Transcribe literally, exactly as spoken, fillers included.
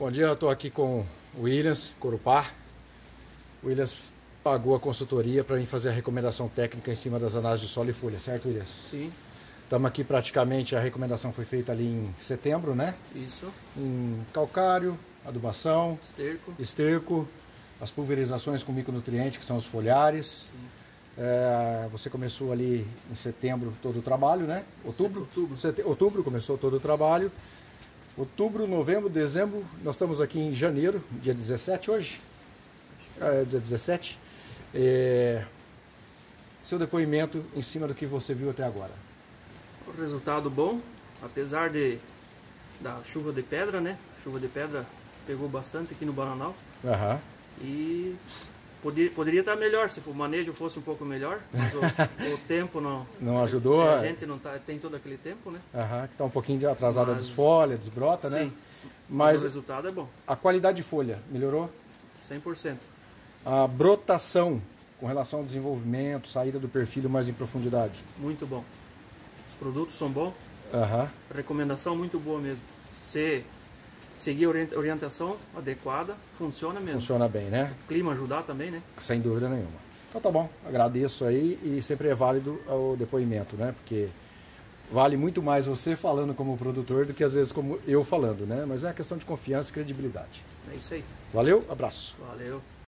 Bom dia, eu estou aqui com o Williams Corupá. O Williams pagou a consultoria para mim fazer a recomendação técnica em cima das análises de solo e folha, certo, Williams? Sim. Estamos aqui praticamente, a recomendação foi feita ali em setembro, né? Isso. Em calcário, adubação, Esterco. esterco, as pulverizações com micronutriente, que são os foliares. É, você começou ali em setembro todo o trabalho, né? Outubro? Outubro. Sete... Outubro começou todo o trabalho. Outubro, novembro, dezembro, nós estamos aqui em janeiro, dia dezessete hoje. É, dia dezessete. É... Seu depoimento em cima do que você viu até agora. O resultado bom, apesar de da chuva de pedra, né? Chuva de pedra pegou bastante aqui no Bananal. Aham. E poderia, poderia estar melhor se o manejo fosse um pouco melhor, mas o, o tempo não, Não ajudou? A gente não tá, tem todo aquele tempo, né? Aham, que está um pouquinho atrasada, Mas- desfolha, desbrota, né? Sim. Mas o resultado é bom, a qualidade de folha melhorou? cem por cento. A brotação com relação ao desenvolvimento, saída do perfil mais em profundidade? Muito bom. Os produtos são bons, Aham. recomendação muito boa mesmo. Se seguir a orient- orientação adequada, funciona mesmo. Funciona bem, né? O clima ajudar também, né? Sem dúvida nenhuma. Então tá bom, agradeço aí e sempre é válido o depoimento, né? Porque vale muito mais você falando como produtor do que às vezes como eu falando, né? Mas é questão de confiança e credibilidade. É isso aí. Valeu, abraço. Valeu.